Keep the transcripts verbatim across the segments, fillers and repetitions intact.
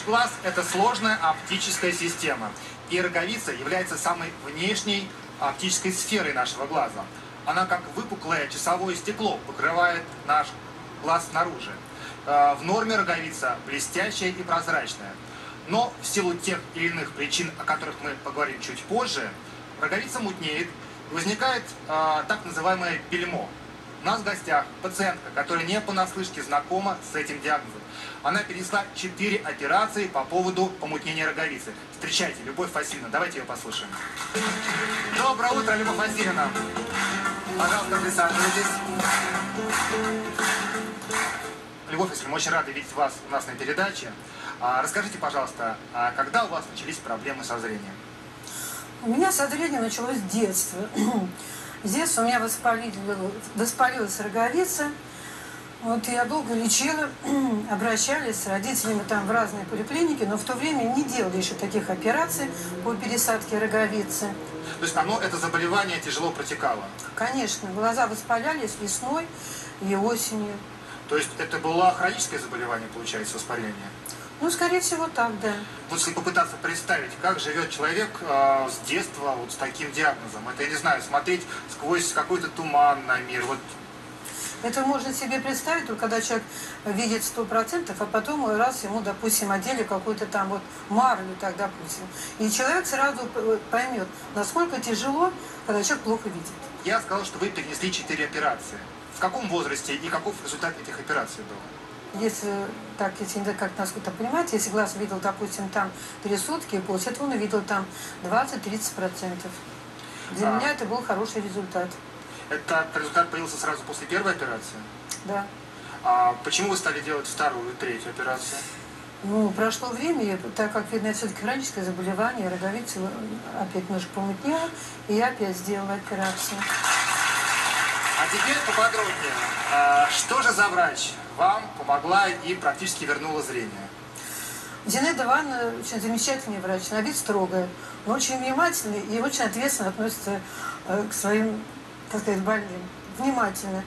Наш глаз – это сложная оптическая система, и роговица является самой внешней оптической сферой нашего глаза. Она, как выпуклое часовое стекло, покрывает наш глаз снаружи. В норме роговица блестящая и прозрачная. Но в силу тех или иных причин, о которых мы поговорим чуть позже, роговица мутнеет, и возникает э, так называемое бельмо. У нас в гостях пациентка, которая не понаслышке знакома с этим диагнозом. Она перенесла четыре операции по поводу помутнения роговицы. Встречайте, Любовь Васильевна, давайте ее послушаем. Доброе утро, Любовь Васильевна. Пожалуйста, присаживайтесь. Любовь Васильевна, мы очень рады видеть вас у нас на передаче. А, расскажите, пожалуйста, а когда у вас начались проблемы со зрением? У меня со зрением началось с детства. С детства у меня воспалилась роговица. Вот я долго лечила, обращались с родителями там в разные поликлиники, но в то время не делали еще таких операций по пересадке роговицы. То есть оно, это заболевание тяжело протекало? Конечно, глаза воспалялись весной и осенью. То есть это было хроническое заболевание, получается, воспаление? Ну, скорее всего, так, да. Вот если попытаться представить, как живет человек э, с детства вот с таким диагнозом, это, я не знаю, смотреть сквозь какой-то туман на мир, вот. Это можно себе представить, только когда человек видит сто процентов, а потом раз ему, допустим, одели какую-то там вот марлю, так, допустим. И человек сразу поймет, насколько тяжело, когда человек плохо видит. Я сказал, что вы перенесли четыре операции. В каком возрасте и каков результат этих операций был? Если так, если не как насколько понимаете, если глаз видел, допустим, там три сутки, после этого он увидел там двадцать-тридцать процентов. Для а. меня это был хороший результат. Этот результат появился сразу после первой операции? Да. А почему вы стали делать вторую и третью операцию? Ну, прошло время, так как, видно, все-таки хроническое заболевание, роговица опять немножко помутнела, и я опять сделала операцию. А теперь поподробнее. А что же за врач вам помогла и практически вернула зрение? Зинаида Ивановна очень замечательный врач, на вид строгая, но очень внимательный и очень ответственно относится э, к своим, так сказать, больным. Внимательно.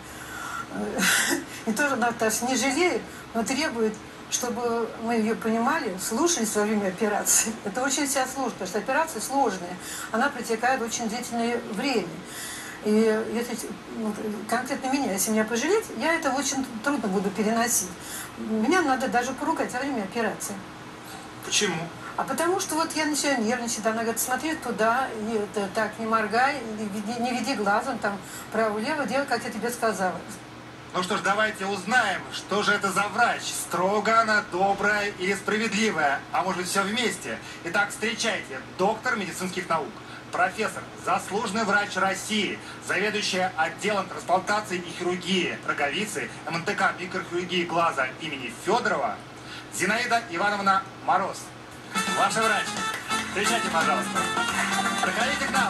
И тоже нас не жалеет, но требует, чтобы мы ее понимали, слушались во время операции. Это очень вся сложно, потому что операция сложная. Она протекает очень длительное время. И если, конкретно меня, если меня пожалеть, я это очень трудно буду переносить. Меня надо даже поругать во время операции. Почему? А потому что вот я начинаю нервничать, она говорит, смотри туда, и, это, так, не моргай, не веди, не веди глазом, там, право-лево, делай, как я тебе сказала. Ну что ж, давайте узнаем, что же это за врач. Строго она, добрая или справедливая, а может быть все вместе. Итак, встречайте, доктор медицинских наук. Профессор, заслуженный врач России, заведующая отделом трансплантации и хирургии роговицы эм эн тэ ка микрохирургии глаза имени Федорова Зинаида Ивановна Мороз. Ваш врач. Встречайте, пожалуйста. Проходите к нам.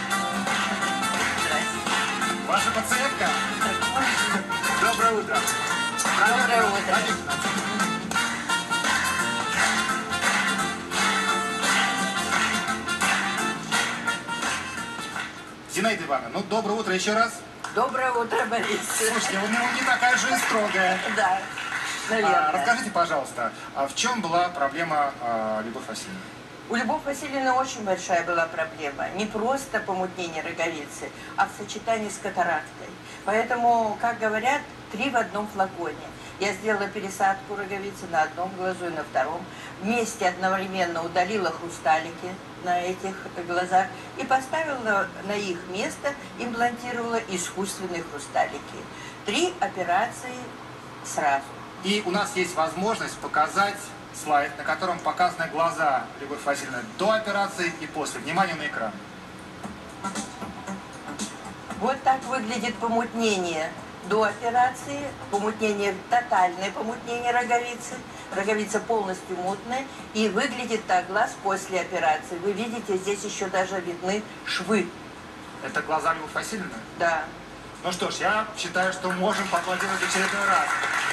Ваша пациентка. Доброе утро. Доброе утро. Зинаида Ивановна, ну доброе утро еще раз. Доброе утро, Борис. Слушайте, вы ну, не такая же и строгая. Да, наверное. А, расскажите, пожалуйста, а в чем была проблема а, Любовь Васильевны? У Любовь Васильевны очень большая была проблема. Не просто помутнение роговицы, а в сочетании с катарактой. Поэтому, как говорят, три в одном флаконе. Я сделала пересадку роговицы на одном глазу и на втором. Вместе одновременно удалила хрусталики на этих глазах и поставила на их место, имплантировала искусственные хрусталики. Три операции сразу. И у нас есть возможность показать слайд, на котором показаны глаза Любовь Васильевны до операции и после. Внимание на экран. Вот так выглядит помутнение до операции, помутнение, тотальное помутнение роговицы. Роговица полностью мутная. И выглядит так глаз после операции. Вы видите, здесь еще даже видны швы. Это глаза Любовь Васильевны? Да. Ну что ж, я считаю, что можем поаплодировать в очередной раз.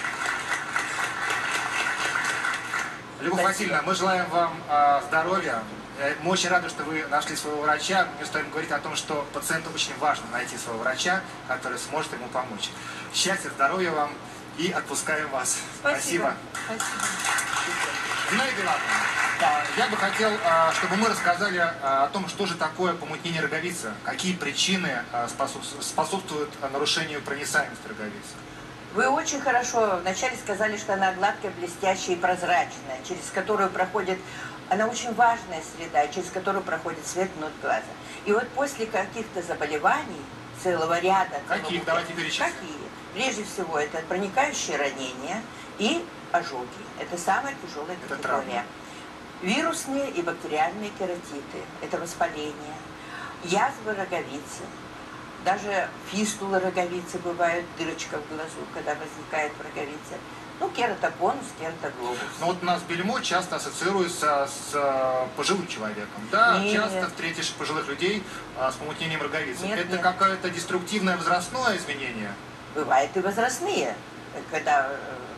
Любовь Васильевна, мы желаем вам э, здоровья. Мы очень рады, что вы нашли своего врача. Мы стоим говорить о том, что пациенту очень важно найти своего врача, который сможет ему помочь. Счастья, здоровья вам и отпускаем вас. Спасибо. Спасибо. Спасибо. Зинаида Ивановна, а, я бы хотел, а, чтобы мы рассказали а, о том, что же такое помутнение роговицы, какие причины а, способ- способствуют а, нарушению проницаемости роговицы. Вы очень хорошо вначале сказали, что она гладкая, блестящая и прозрачная, через которую проходит, она очень важная среда, через которую проходит свет внутрь глаза. И вот после каких-то заболеваний, целого ряда... Каких? Целого... Давайте перечислим. Какие? Прежде всего, это проникающие ранения и ожоги. Это самая тяжелая категория. Вирусные и бактериальные кератиты. Это воспаление. Язвы роговицы. Даже фистулы роговицы бывают, дырочка в глазу, когда возникает в роговице. Ну, кератоконус, кератоглобус. Ну вот у нас бельмо часто ассоциируется с э, пожилым человеком. Да, Нет, часто нет. встретишь пожилых людей э, с помутнением роговицы. Нет, Это нет. какое-то деструктивное возрастное изменение? Бывают и возрастные, когда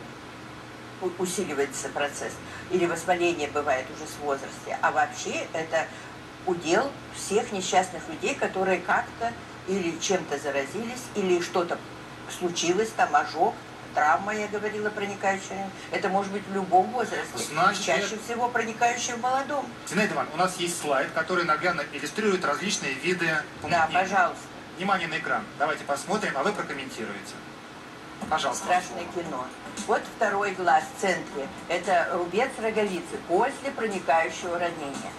э, усиливается процесс. Или воспаление бывает уже с возрастом. А вообще это удел всех несчастных людей, которые как-то или чем-то заразились, или что-то случилось, там ожог, травма, я говорила, проникающая. Это может быть в любом возрасте. Значит, чаще это... всего проникающая в молодом. Зинаида Ивановна, у нас есть слайд, который наглядно иллюстрирует различные виды помутнения. Да, пожалуйста. Внимание на экран. Давайте посмотрим, а вы прокомментируете. Пожалуйста. Страшное кино. Вот второй глаз в центре. Это рубец роговицы после проникающего ранения.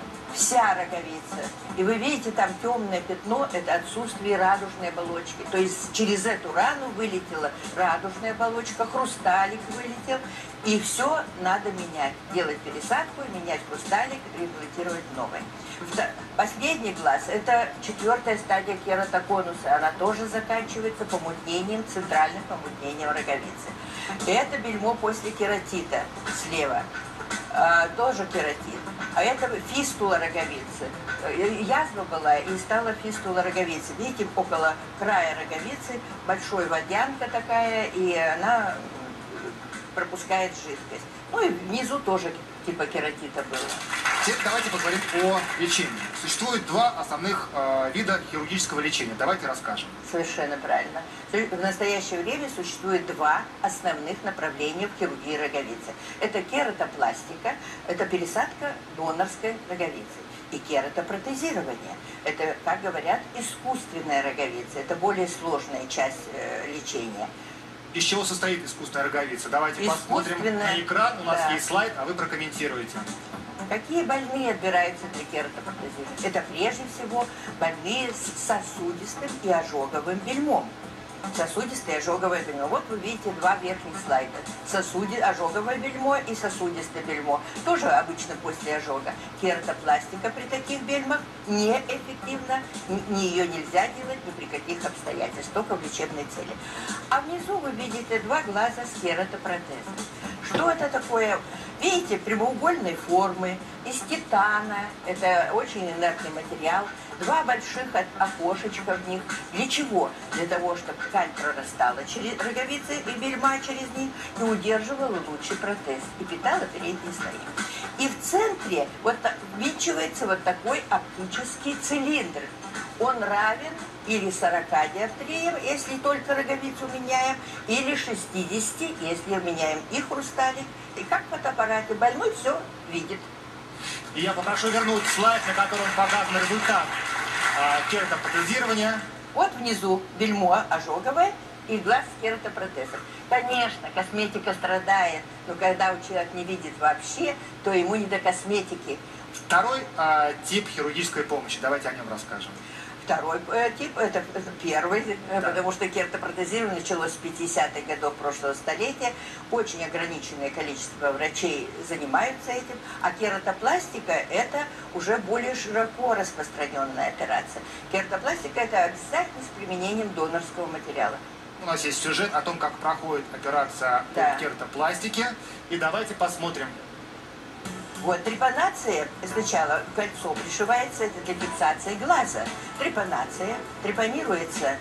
Вся роговица. И вы видите, там темное пятно, это отсутствие радужной оболочки. То есть через эту рану вылетела радужная оболочка, хрусталик вылетел. И все надо менять. Делать пересадку, менять хрусталик, реабилитировать новый. Последний глаз, это четвертая стадия кератоконуса. Она тоже заканчивается помутнением, центральным помутнением роговицы. Это бельмо после кератита слева. А, тоже кератит. А это фистула роговицы. Язва была и стала фистула роговицы. Видите, около края роговицы большой водянка такая, и она пропускает жидкость. Ну и внизу тоже типа кератита было. Теперь давайте поговорим о лечении. Существует два основных э, вида хирургического лечения. Давайте расскажем. Совершенно правильно. В настоящее время существует два основных направления в хирургии роговицы. Это кератопластика, это пересадка донорской роговицы. И кератопротезирование. Это, как говорят, искусственная роговица. Это более сложная часть э, лечения. Из чего состоит искусственная роговица? Давайте посмотрим на экран. У нас да. есть слайд, а вы прокомментируете. Какие больные отбираются для кератопротезирования? Это прежде всего больные с сосудистым и ожоговым бельмом. Сосудистое и ожоговое бельмо. Вот вы видите два верхних слайда. Сосуди, ожоговое бельмо и сосудистое бельмо. Тоже обычно после ожога. Кератопластика при таких бельмах неэффективна. Ни ее нельзя делать ни при каких обстоятельствах, только в лечебной цели. А внизу вы видите два глаза с кератопротезом. Что это такое? Видите, прямоугольной формы, из титана. Это очень инертный материал. Два больших окошечка в них. Для чего? Для того, чтобы ткань прорастала через роговицы и бельма через них и удерживала лучший протез. И питала передние слои. И в центре вот ввинчивается вот такой оптический цилиндр. Он равен или сорока диоптриям, если только роговицу меняем, или шестидесяти, если меняем и хрусталик. И как в фотоаппарате больной все видит. И я попрошу вернуть слайд, на котором показан результат э, кератопротезирования. Вот внизу бельмо ожоговое и глаз с кератопротезом. Конечно, косметика страдает, но когда у человека не видит вообще, то ему не до косметики. Второй э, тип хирургической помощи. Давайте о нем расскажем. Второй э, тип, это первый, Да. потому что кератопротезирование началось с пятидесятых годов прошлого столетия. Очень ограниченное количество врачей занимаются этим. А кератопластика – это уже более широко распространенная операция. Кератопластика – это обязательно с применением донорского материала. У нас есть сюжет о том, как проходит операция Да. по кератопластике. И давайте посмотрим. Вот, трепанация, сначала кольцо пришивается, это для фиксации глаза. Трепанация, трепанируется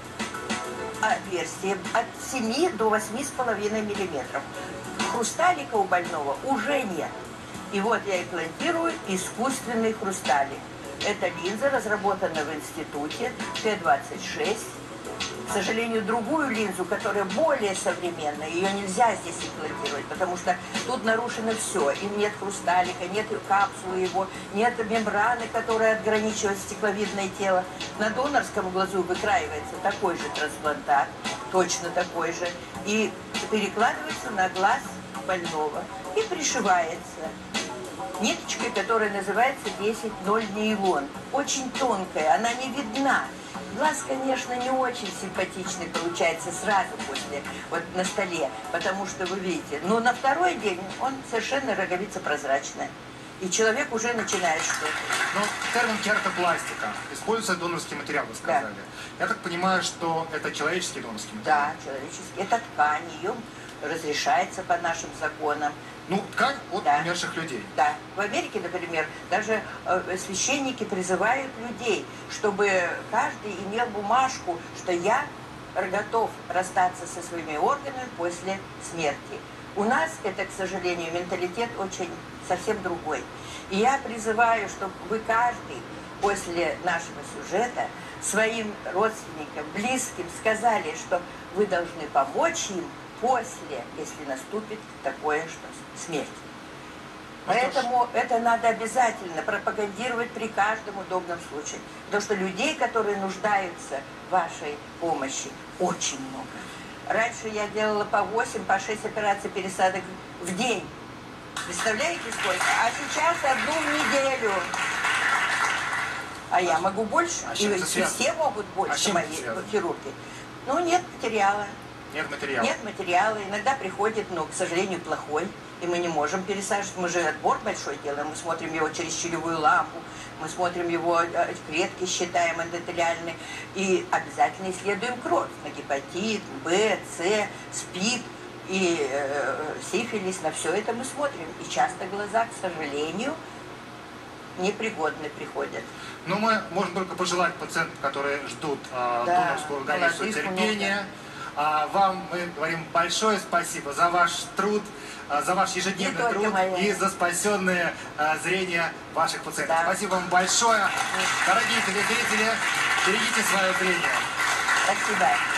отверстие от семи до восьми с половиной миллиметров. Хрусталика у больного уже нет. И вот я имплантирую искусственный хрусталик. Эта линза разработана в институте Т двадцать шесть. К сожалению, другую линзу, которая более современная, ее нельзя здесь имплантировать, потому что тут нарушено все. И нет хрусталика, нет капсулы его, нет мембраны, которая отграничивает стекловидное тело. На донорском глазу выкраивается такой же трансплантат, точно такой же, и перекладывается на глаз больного и пришивается ниточкой, которая называется десять ноль нейлон. Очень тонкая, она не видна. Глаз, конечно, не очень симпатичный получается сразу после, вот на столе, потому что вы видите. Но на второй день он совершенно роговица прозрачная. И человек уже начинает что-то. Ну, термин кератопластика. Используется донорский материал, вы сказали. Да. Я так понимаю, что это человеческий донорский материал? Да, человеческий. Это ткань, ее разрешается по нашим законам. Ну, ткань от да. умерших людей. Да. В Америке, например, даже э, священники призывают людей, чтобы каждый имел бумажку, что я готов расстаться со своими органами после смерти. У нас это, к сожалению, менталитет очень совсем другой. И я призываю, чтобы вы каждый после нашего сюжета своим родственникам, близким сказали, что вы должны помочь им после, если наступит такое, что смерть. Поэтому это надо обязательно пропагандировать при каждом удобном случае. Потому что людей, которые нуждаются в вашей помощи, очень много. Раньше я делала по восемь, по шесть операций пересадок в день. Представляете сколько? А сейчас одну в неделю. А я могу больше. А И все могут больше, а мои хирурги. Ну, нет материала. Нет материала. Нет материала. Иногда приходит, но, к сожалению, плохой. И мы не можем пересаживать. Мы же отбор большой делаем. Мы смотрим его через щелевую лампу. Мы смотрим его, клетки считаем эндотелиальные. И обязательно исследуем кровь. На гепатит, Б, С, СПИД и э, сифилис. На все это мы смотрим. И часто глаза, к сожалению, непригодны приходят. Ну, мы можем только пожелать пациентам, которые ждут э, да, донорскую организацию, терпения. Много. А вам мы говорим большое спасибо за ваш труд, за ваш ежедневный труд моя. и за спасенное а, зрение ваших пациентов. Да. Спасибо вам большое. Дорогие телезрители, берегите свое зрение. Спасибо.